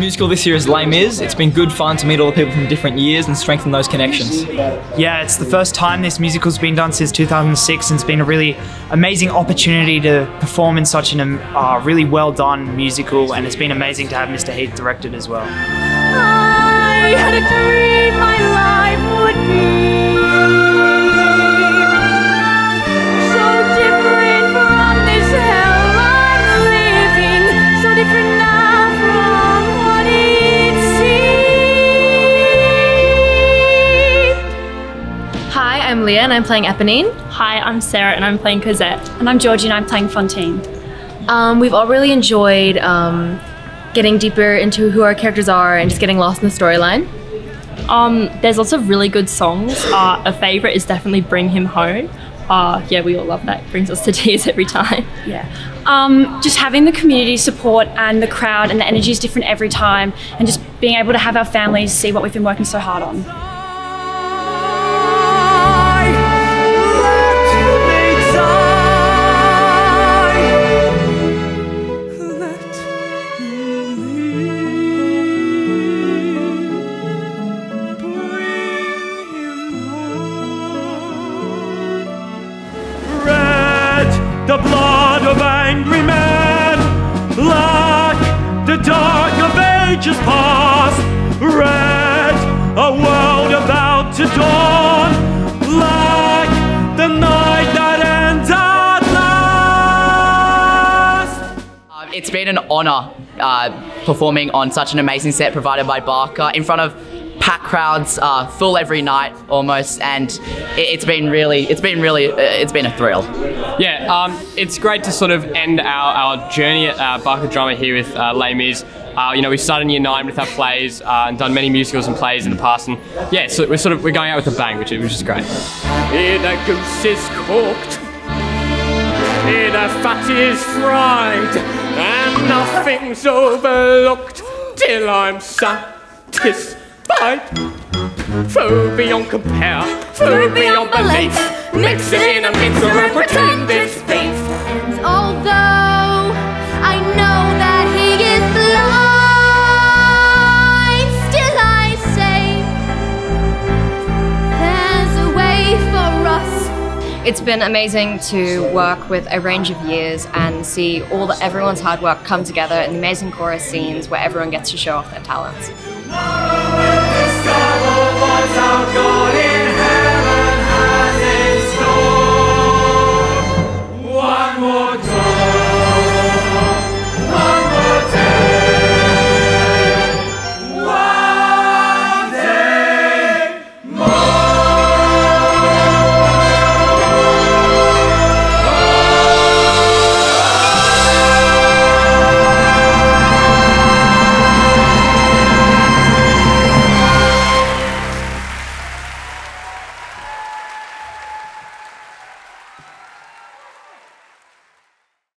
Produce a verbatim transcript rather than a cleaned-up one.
musical this year is Les Mis. It's been good fun to meet all the people from different years and strengthen those connections. Yeah, it's the first time this musical's been done since two thousand six, and it's been a really amazing opportunity to perform in such an uh, really well done musical, and it's been amazing to have Mister Heath direct it as well. I had a dream my life would be so different from this hell I'm living, so different now from what it seemed. Hi, I'm Leah and I'm playing Eponine. Hi, I'm Sarah and I'm playing Cosette. And I'm Georgie and I'm playing Fontaine. Um, we've all really enjoyed um, getting deeper into who our characters are and just getting lost in the storyline. Um, there's lots of really good songs. Uh, a favourite is definitely Bring Him Home. Uh, yeah, we all love that. It brings us to tears every time. Yeah. Um, just having the community support and the crowd and the energy is different every time, and just being able to have our families see what we've been working so hard on. The blood of angry men, like the dark of ages past. Red, a world about to dawn, like the night that ends at last. Um, it's been an honour uh, performing on such an amazing set provided by Barker in front of packed crowds, uh, full every night almost, and it, it's been really, it's been really, uh, it's been a thrill. Yeah, um, it's great to sort of end our, our journey at uh, Barker Drama here with uh, Les Mis. Uh, you know, we started in year nine with our plays uh, and done many musicals and plays in the past, and yeah, so we're sort of we're going out with a bang, which, which is great. Here the goose is cooked, here the fat is fried, and nothing's overlooked till I'm satisfied. Food beyond compare, food beyond belief. Mix it in a mixer and pretend it's beef. And although I know that he is blind, still I say there's a way for us. It's been amazing to work with a range of years and see all the, everyone's hard work come together in amazing chorus scenes where everyone gets to show off their talents.